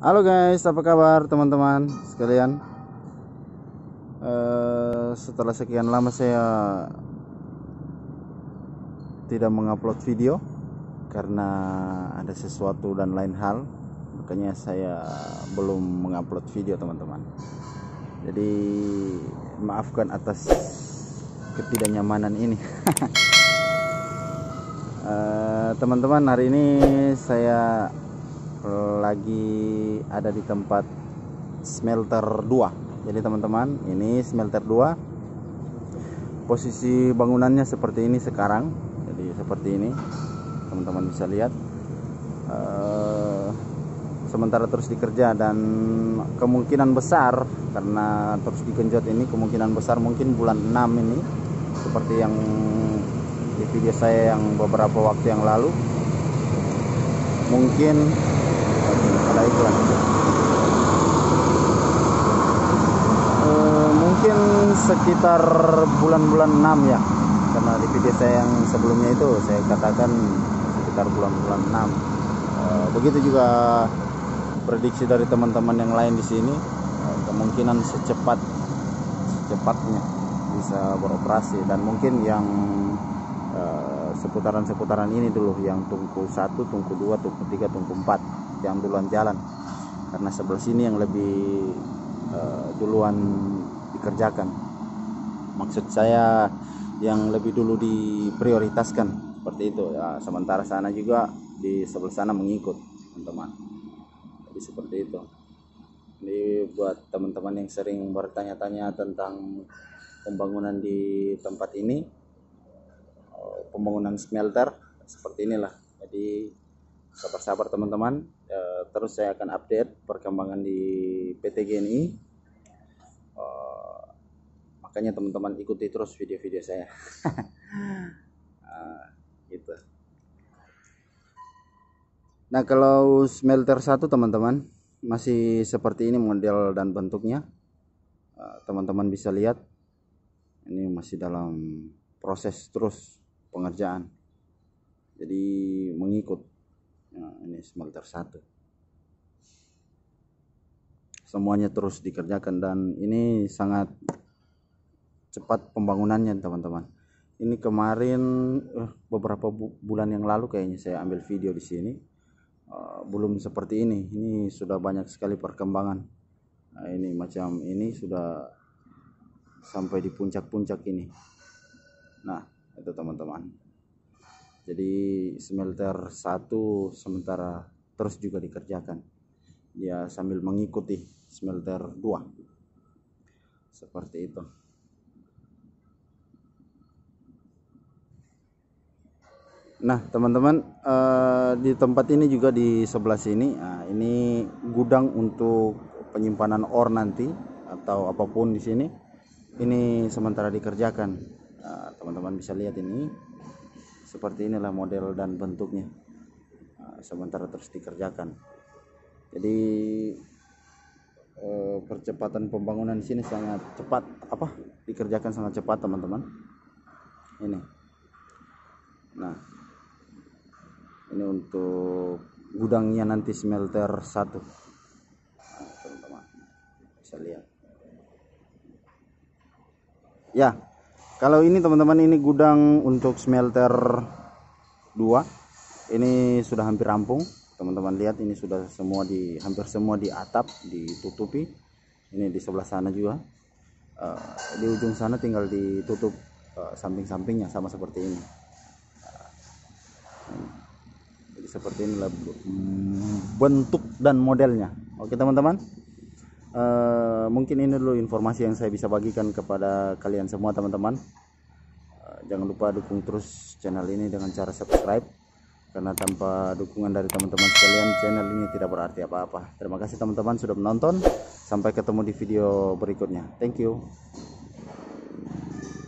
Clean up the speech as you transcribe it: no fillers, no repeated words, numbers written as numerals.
Halo guys, apa kabar teman-teman sekalian? Setelah sekian lama saya tidak mengupload video karena ada sesuatu dan lain hal, makanya saya belum mengupload video teman-teman. Jadi maafkan atas ketidaknyamanan ini. Teman-teman, hari ini saya lagi ada di tempat smelter 2. Jadi teman-teman, ini smelter 2. Posisi bangunannya seperti ini sekarang. Jadi seperti ini, teman-teman bisa lihat. Sementara terus dikerja, dan kemungkinan besar karena terus digenjot ini, kemungkinan besar mungkin bulan 6 ini, seperti yang di video saya yang beberapa waktu yang lalu, mungkin ada iklan. Mungkin sekitar bulan-bulan 6 ya, karena di video saya yang sebelumnya itu saya katakan sekitar bulan-bulan 6. Begitu juga prediksi dari teman-teman yang lain di sini, kemungkinan secepatnya bisa beroperasi, dan mungkin yang seputaran-seputaran ini dulu, yang tungku 1, tungku 2, tungku 3, tungku 4 yang duluan jalan, karena sebelah sini yang lebih duluan dikerjakan. Maksud saya yang lebih dulu diprioritaskan, seperti itu ya. Sementara sana juga di sebelah sana mengikut teman-teman. Jadi seperti itu. Ini buat teman-teman yang sering bertanya-tanya tentang pembangunan di tempat ini, pembangunan smelter seperti inilah. Jadi sabar-sabar teman-teman, terus saya akan update perkembangan di PT GNI. Makanya teman-teman ikuti terus video-video saya. Gitu. Nah, kalau smelter 1 teman-teman masih seperti ini model dan bentuknya. Teman-teman bisa lihat ini masih dalam proses terus pengerjaan, jadi mengikut. Nah, ini smelter 1 semuanya terus dikerjakan, dan ini sangat cepat pembangunannya teman-teman. Ini kemarin beberapa bulan yang lalu kayaknya saya ambil video di sini, belum seperti ini. Ini sudah banyak sekali perkembangan. Nah, ini macam ini sudah sampai di puncak-puncak ini. Nah, itu teman-teman. Jadi smelter 1 sementara terus juga dikerjakan, dia sambil mengikuti smelter 2 seperti itu. Nah teman-teman, di tempat ini juga di sebelah sini, ini gudang untuk penyimpanan ore nanti atau apapun di sini. Ini sementara dikerjakan. Teman-teman bisa lihat ini seperti inilah model dan bentuknya. Sementara terus dikerjakan. Jadi percepatan pembangunan di sini sangat cepat, dikerjakan sangat cepat teman-teman. Ini. Nah, ini untuk gudangnya nanti smelter 1. Teman-teman bisa lihat. Ya, kalau ini teman-teman, ini gudang untuk smelter 2. Ini sudah hampir rampung. Teman-teman lihat, ini sudah hampir semua di atap ditutupi. Ini di sebelah sana juga. Di ujung sana tinggal ditutup samping-sampingnya sama seperti ini. Jadi seperti inilah bentuk dan modelnya. Oke teman-teman. Mungkin ini dulu informasi yang saya bisa bagikan kepada kalian semua teman-teman. Jangan lupa dukung terus channel ini dengan cara subscribe, karena tanpa dukungan dari teman-teman sekalian channel ini tidak berarti apa-apa. Terima kasih teman-teman sudah menonton. Sampai ketemu di video berikutnya. Thank you.